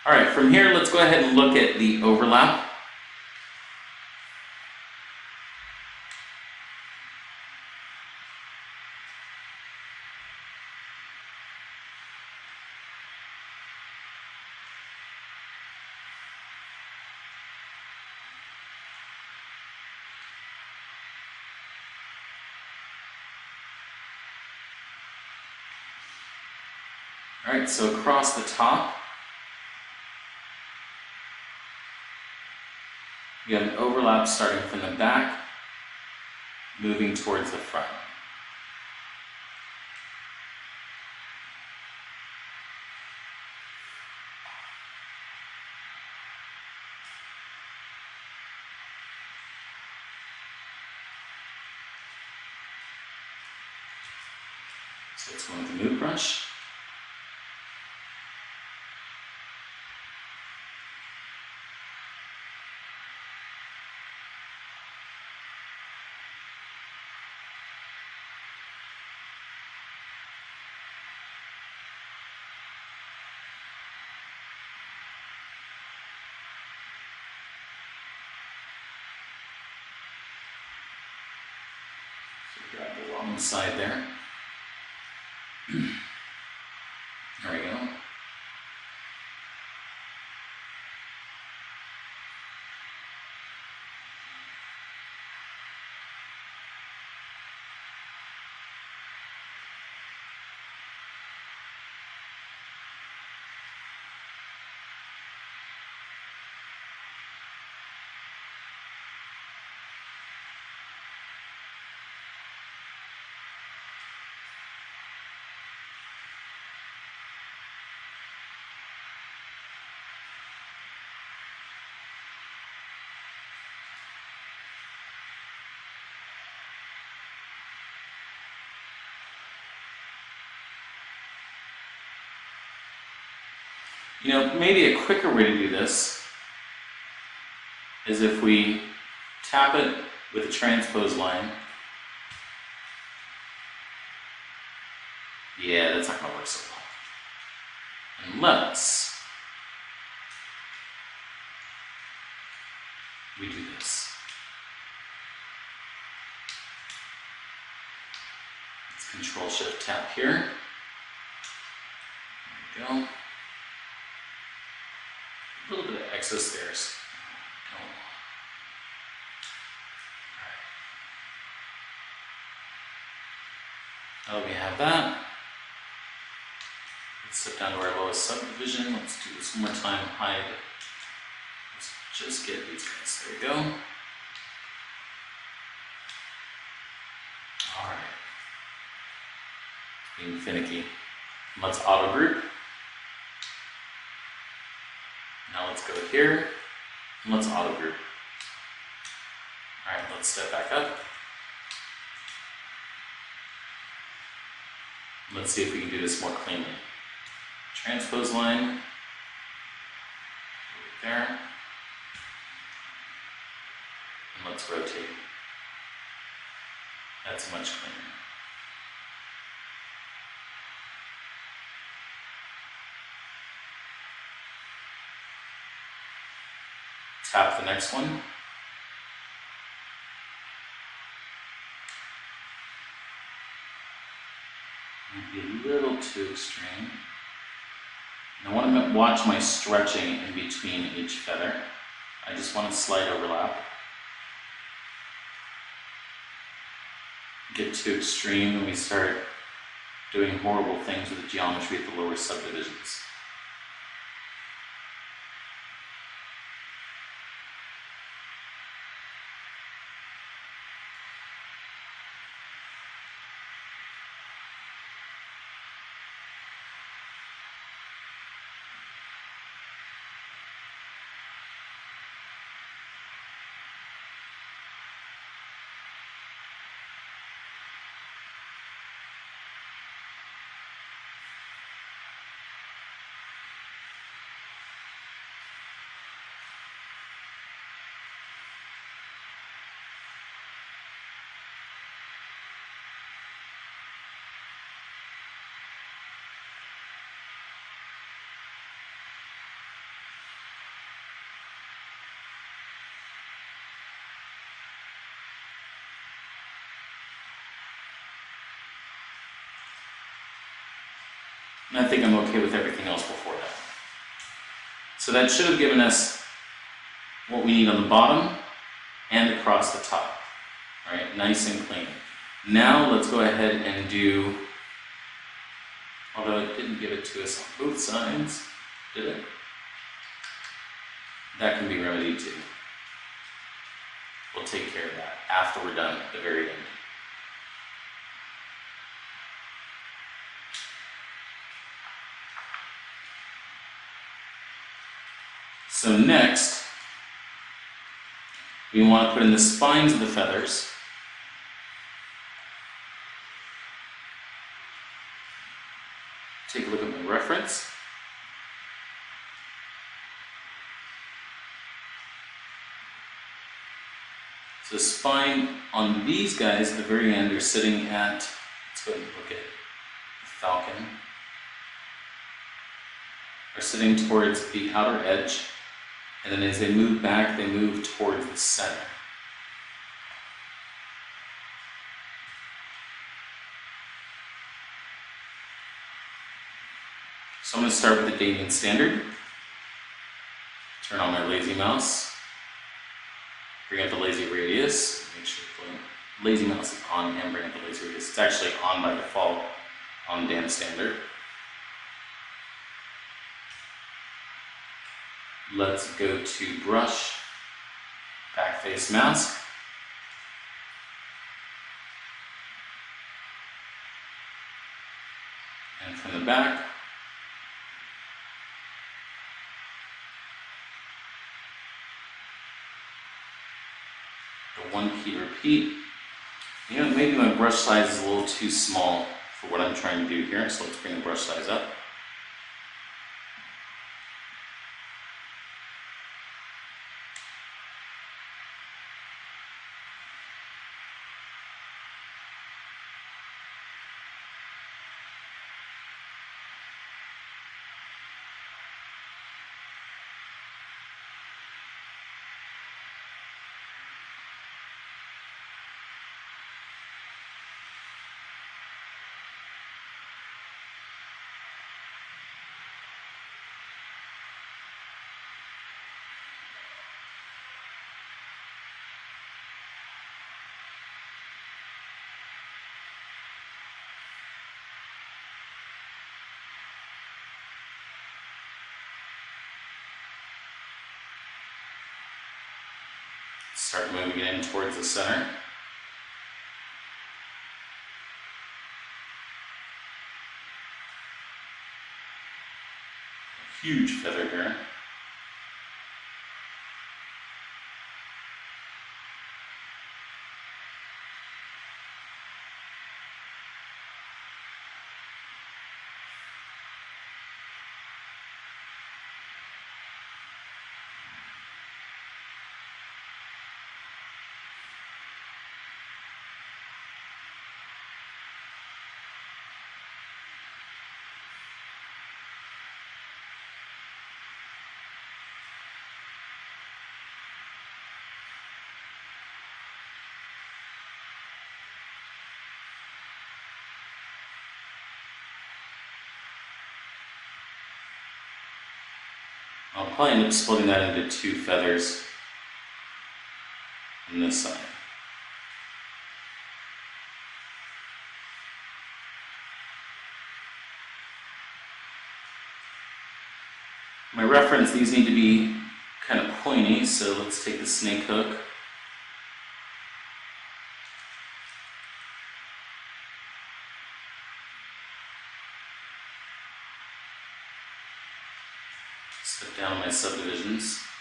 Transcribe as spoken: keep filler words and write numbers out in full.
All right, from here, let's go ahead and look at the overlap. All right, so across the top, you have an overlap starting from the back, moving towards the front. So let's go with the nude brush. So grab the wrong side there. There we go. You know, maybe a quicker way to do this is if we tap it with a transpose line. Yeah, that's not going to work so well. Unless we do this. Let's Control Shift tap here. There we go. A little bit of excess there. So now that we have that, let's step down to our lowest subdivision. Let's do this one more time. Hide. Let's just get these guys. There we go. All right. Being finicky. Let's auto group. Now let's go here, and let's auto group. All right, let's step back up. Let's see if we can do this more cleanly. Transpose line, right there, and let's rotate. That's much cleaner. Tap the next one. Might be a little too extreme. And I want to watch my stretching in between each feather. I just want a slight overlap. Get too extreme and we start doing horrible things with the geometry at the lower subdivisions. And I think I'm okay with everything else before that. So that should have given us what we need on the bottom and across the top. All right, nice and clean. Now let's go ahead and do, although it didn't give it to us on both sides, did it? That can be remedied too. We'll take care of that after we're done at the very end. So next, we want to put in the spines of the feathers. Take a look at my reference. So the spine on these guys at the very end are sitting at, let's go ahead and look at the falcon, are sitting towards the outer edge, and then as they move back, they move towards the center. So I'm going to start with the Damien Standard. Turn on my lazy mouse. Bring up the lazy radius. Make sure the lazy mouse is on and bring up the lazy radius. It's actually on by default on Dan Standard. Let's go to brush, back face mask. And from the back, the one key repeat. You know, maybe my brush size is a little too small for what I'm trying to do here, so let's bring the brush size up. Start moving it in towards the center. Huge feather here. I'll probably end up splitting that into two feathers on this side. My reference, these need to be kind of pointy, so let's take the snake hook. Step down my subdivisions.